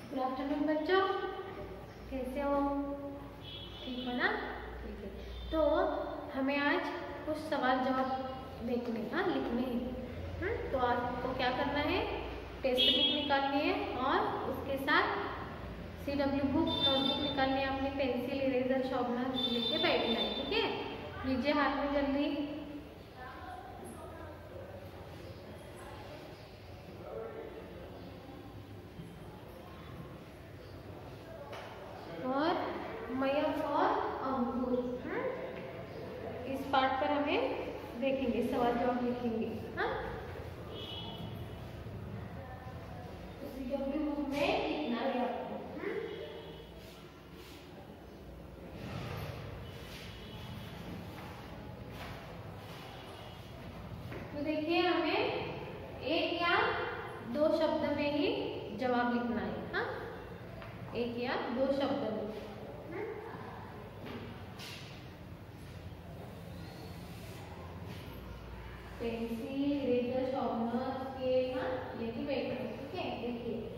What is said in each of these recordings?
Good afternoon बच्चों, कैसे हो? ठीक हो ना? ठीक है। तो हमें आज कुछ सवाल जवाब लिखने हैं। तो आपको क्या करना है? टेक्स्ट बुक निकालनी है और उसके साथ CW बुक नोटबुक निकालनी है, अपनी पेंसिल इरेजर शार्पनर लेके बैठना है। ठीक है, लीजिए हाथ में जल्दी। और मयंक और अंकुर, इस पार्ट पर हमें देखेंगे, सवाल जवाब लिखेंगे। हाँ, CW बुक में लिखना है आपको। तो देखिए, हमें एक या दो शब्द में ही जवाब लिखना है। हाँ, एक या दो शब्द में। पेंसिल इरेजर शार्पनर स्केल लेके बैठना है। ठीक है, देखिए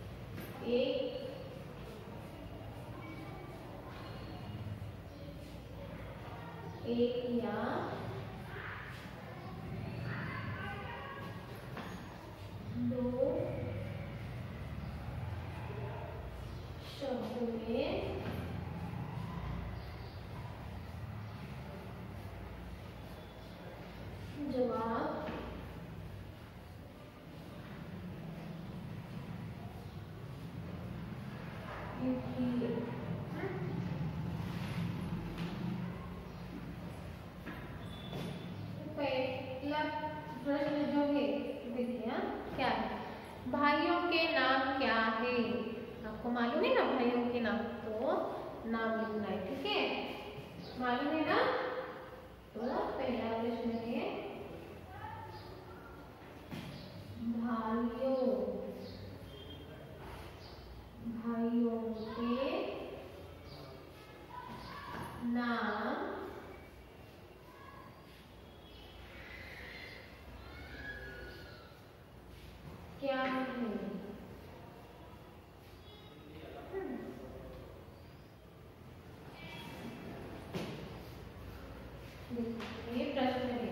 एक या दो शब्द में जवाब लिखिए। पहला प्रश्न जो है, देखिए क्या है? भाइयों के नाम क्या है? आपको मालूम है ना भाइयों के नाम, तो नाम लिखना है। ठीक है, मालूम है ना? तो पहला प्रश्न है भाइयों के नाम क्या है? ये प्रश्न है,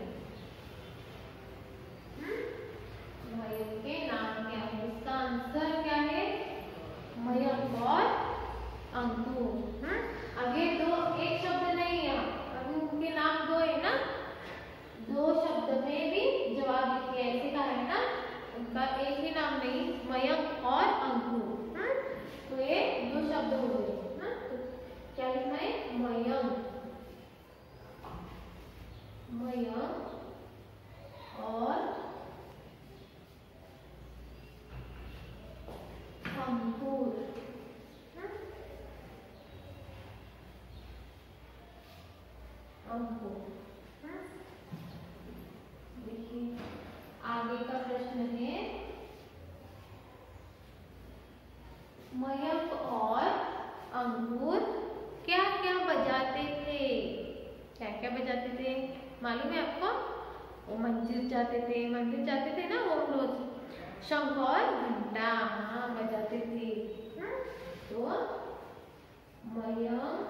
भाइयों के नाम क्या है? इसका आंसर क्या है? मयंक और अंकुर। आगे दो, एक शब्द नहीं है, अभी उनके नाम दो है ना, दो शब्द में भी जवाब लिखिए, ऐसे कहा है ना, उनका एक ही नाम नहीं, मयंक और अंकुर। तो ये दो शब्द हो गए। तो क्या लिखना है? मयंक और अंकुर। देखिए आगे का प्रश्न है, मयंक और अंकुर क्या क्या बजाते थे? क्या क्या बजाते थे मालूम है आपको? वो मंदिर जाते थे ना वो रोज, शंख और घंटा बजाते थे। तो मयंक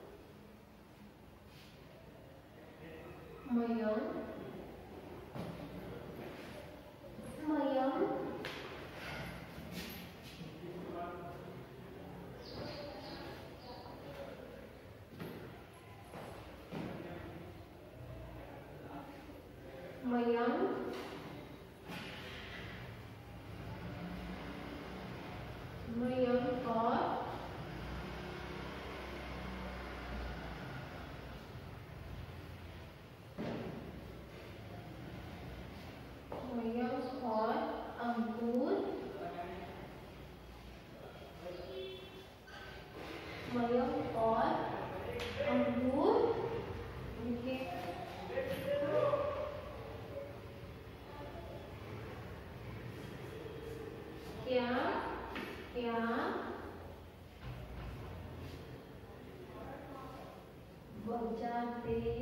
और अंकुर, मयंक और अंकुर क्या क्या बजाते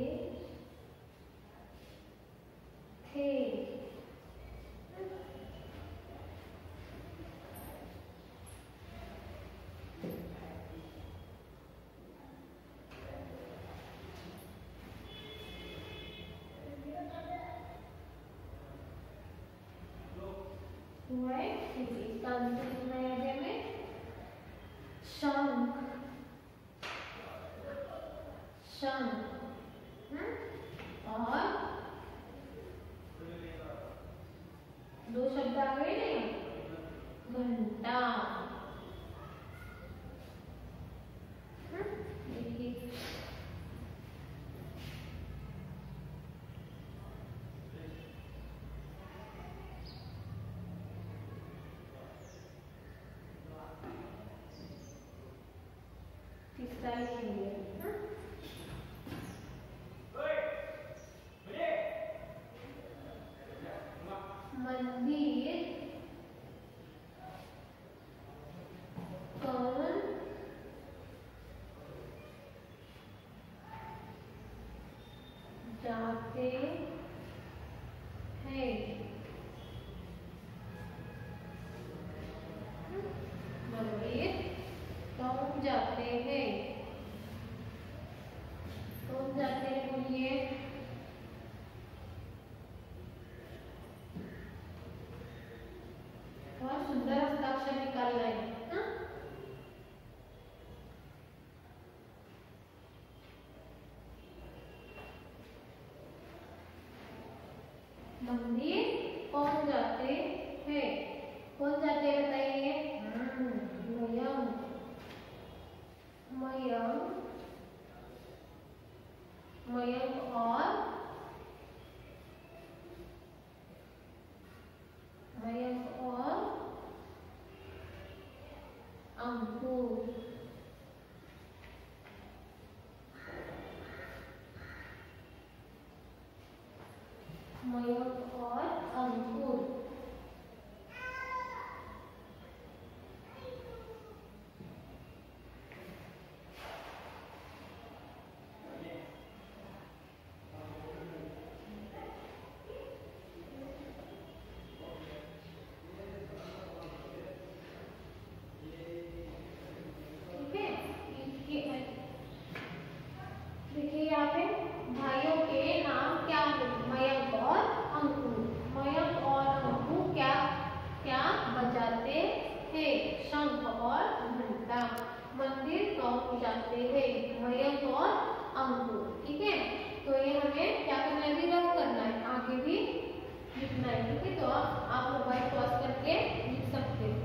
थे? अंत लिखना है आगे हमें शंख, शंख। और दो शब्द आ गए ना, घंटा। देखिए तीसरा लिखेंगे मंदिर कौन जाते हैं, मंदिर कौन जाते हैं, कौन जाते हैं बोलिए। बहुत सुंदर हस्ताक्षर निकालना है। मंदिर कौन जाते हैं, कौन जाते हैं बताइए। मयंक, मयंक, मयंक और मयंक और अंकुर, मयंक और अंकुर। देखिए यहाँ पे भाइयों के नाम क्या है, मयंक और अंकुर। मयंक और अंकुर क्या क्या बजाते हैं, शंख और घंटा। मंदिर कौन जाते हैं, मयंक और अंकुर। ठीक है, तो ये हमें क्या करना है, भी रफ करना है, आगे भी लिखना है। ठीक है, तो आप मोबाइल पॉज करके लिख सकते हैं।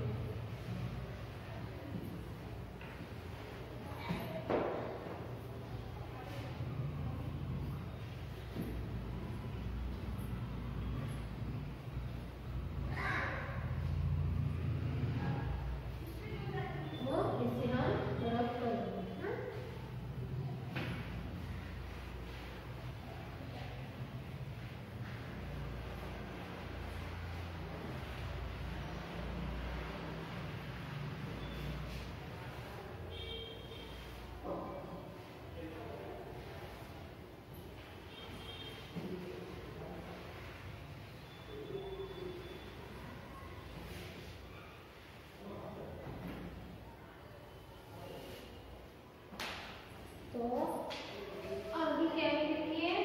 तो आगे क्या लिखिए,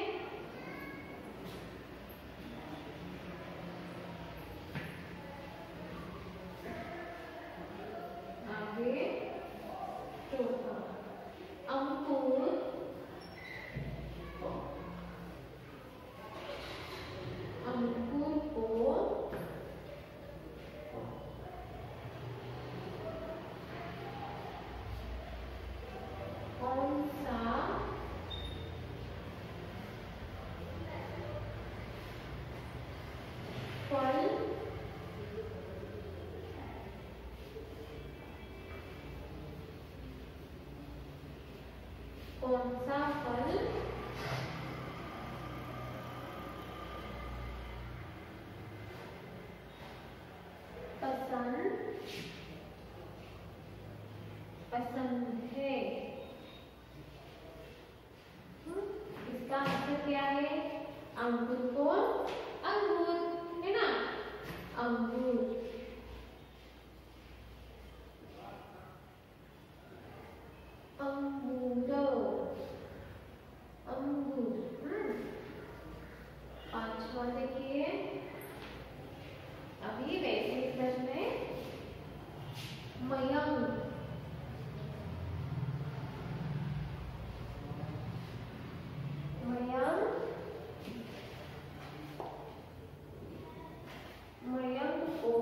आगे चौथा अंकुर, अंकुर को कौन सा फल कौन सा फल पसंद पसंद है। इसका आंसर क्या है, अंकुर को अंगूर, है ना, अंगूर। अंगूर, अंगूर। पांचवा देखिए, अभी वैसे प्रश्न में मयंक, मयंक, मयंक को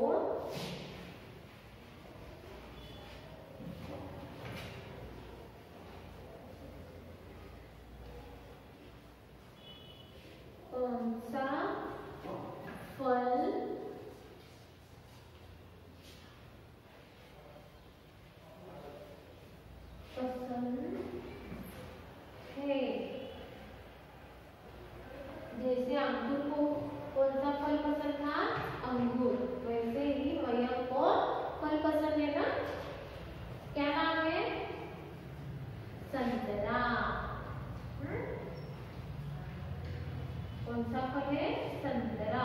कौन सा फल पसंद है। जैसे अंकुर को कौन सा फल पसंद था? अंगूर। वैसे ही मयंक को फल पसंद है ना? क्या नाम है? संतरा। कौन सा फल है? संतरा।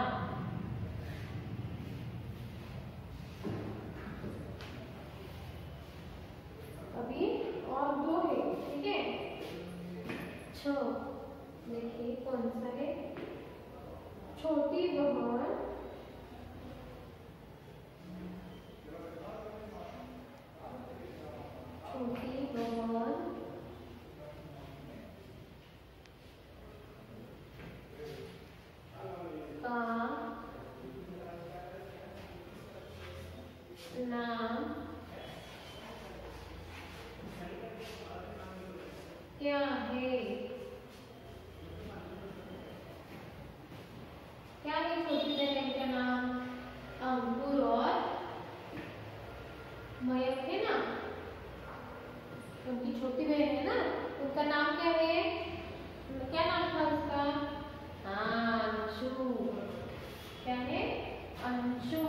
अभी और दो है, ठीक है। देखिए कौन सा है? छोटी बहन का नाम क्या है? क्या है छोटी बहन का नाम? अंकुर और मयंक है ना, उनकी छोटी बहन है ना, उनका नाम क्या है? क्या नाम था उसका? हाँ, अंशु। क्या है? अंशु।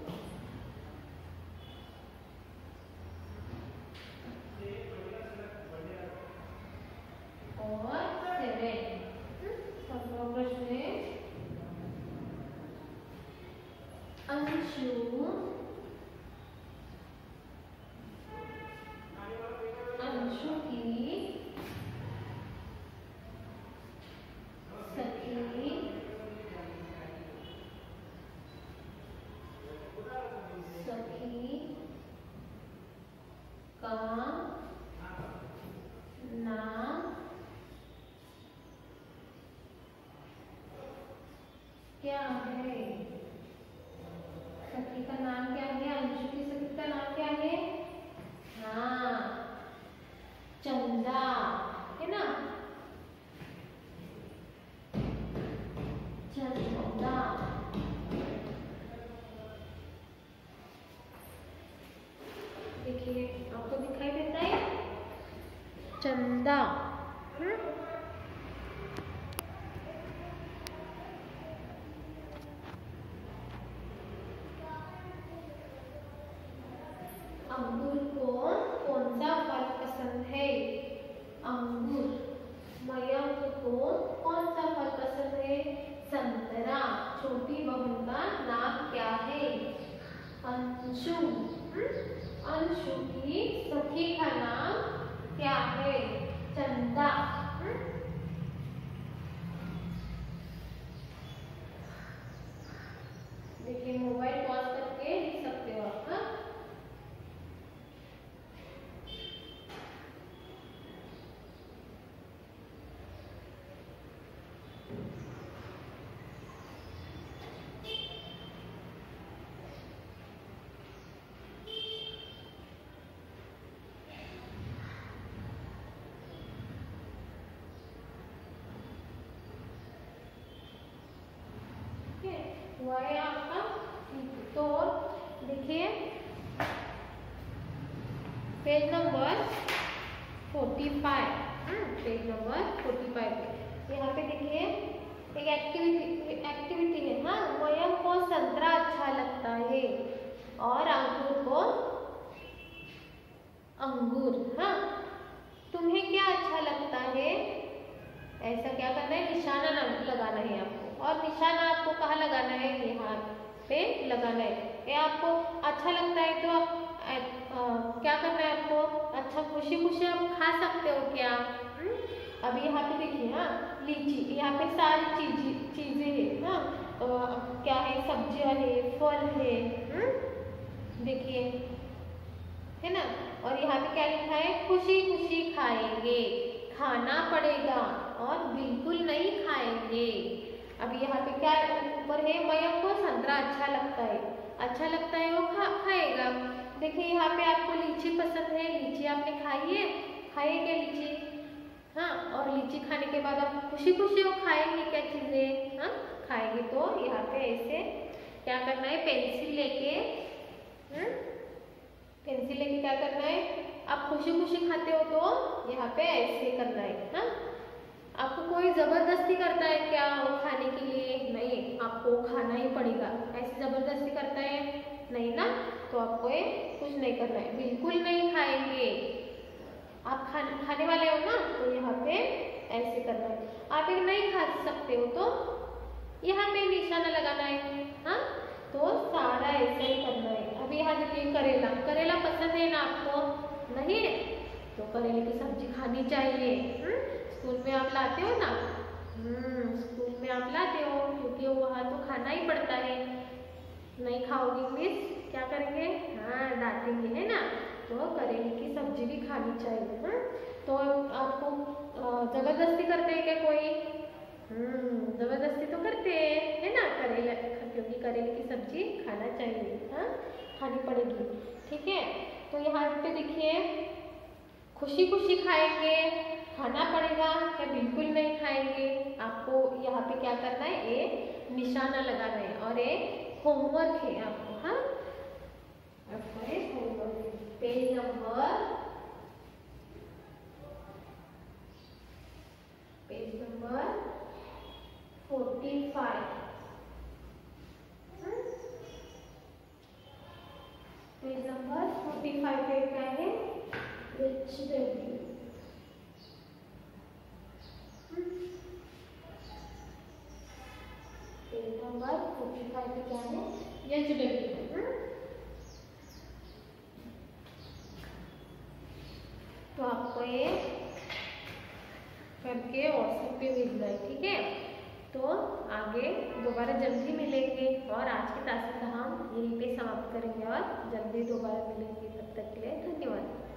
और 7 प्रश्न है अंशु की सखी का नाम क्या है? सखी का नाम क्या है? अंशु की सखी का नाम क्या है? हाँ, चंदा है ना, चंदा। देखिए आपको दिखाई देता है चंदा। अंगूर को कौन सा फल पसंद है? अंगूर। मयंक को कौन सा फल पसंद है? संतरा। छोटी बहन का नाम क्या है? अंशु। अंशु की सखी का नाम क्या है? चंदा। देखिए मोबाइल पॉज करके लिख सकते हो आप। हुआ है आपका। तो देखिए पेज नंबर 45, पेज नंबर 45 यहाँ पे देखिए एक एक्टिविटी है। हाँ, मयंक को संतरा अच्छा लगता है और अंकुर को अंगूर। हाँ, तुम्हें क्या अच्छा लगता है? ऐसा क्या करना है? निशाना लगाना है आपको। और निशाना आपको कहाँ लगाना है? यहाँ पे लगाना है। ये आपको अच्छा लगता है तो आप क्या करना है आपको? अच्छा खुशी खुशी आप खा सकते हो क्या? अभी यहाँ पे देखिए, हाँ लीची, यहाँ पे सारी चीजें है। हाँ, क्या है? सब्जियां है, फल है। देखिए खुशी खुशी खाएंगे, खाना पड़ेगा और बिल्कुल नहीं खाएंगे। अब यहाँ पे क्या ऊपर है, मयंक को संतरा अच्छा लगता है, अच्छा लगता है वो खाएगा। देखिए यहाँ पे आपको लीची पसंद है, लीची आपने खाई है, खाएंगे लीची, हाँ, और लीची खाने के बाद आप खुशी खुशी वो खाएंगे क्या चीजें, हाँ खाएंगे। तो यहाँ पे ऐसे क्या करना है, पेंसिल लेके, पेंसिल लेके क्या करना है, आप खुशी खुशी खाते हो तो यहाँ पे ऐसे करना है, हाँ। आपको कोई जबरदस्ती करता है क्या वो खाने के लिए, नहीं, आपको खाना ही पड़ेगा। ऐसे जबरदस्ती करता है नहीं ना, तो आपको ये कुछ नहीं करना है, बिल्कुल नहीं खाएंगे। आप खाने वाले हो ना, तो यहाँ पे ऐसे करना है। आप एक नहीं खा सकते हो तो यहाँ पे निशाना लगाना है, हाँ, तो सारा ऐसे ही करना है। अभी यहाँ देखिए करेला, करेला पसंद है ना आपको, नहीं तो करेले की सब्जी खानी चाहिए। स्कूल में आप लाते हो ना, स्कूल में आप लाते हो, क्योंकि वहाँ तो खाना ही पड़ता है। नहीं खाओगे मिस क्या करेंगे, हाँ डांटेंगे, है ना। तो करेले की सब्जी भी खानी चाहिए, हाँ। तो आपको जबरदस्ती करते हैं क्या कोई, जबरदस्ती तो करते हैं, है ना, करेला, क्योंकि करेले की सब्जी खाना चाहिए, हाँ खानी पड़ेगी, ठीक है। तो यहाँ पे देखिए खुशी खुशी खाएंगे, खाना पड़ेगा क्या बिल्कुल नहीं खाएंगे। आपको यहाँ पे क्या करना है, ये निशाना लगाना है और ये होमवर्क है आपको, हाँ आपको ये homework, page number 45, page number 45 पे क्या है, वेजिटेबल, पेज नंबर 45 पे क्या है, वेजिटेबल। तो आपको ये करके व्हाट्सएप पे भेजना है, ठीक है। तो आगे दोबारा जल्दी मिलेंगे और आज की क्लास का हम यहीं पे समाप्त करेंगे और जल्दी दोबारा मिलेंगे। तब तक के लिए धन्यवाद।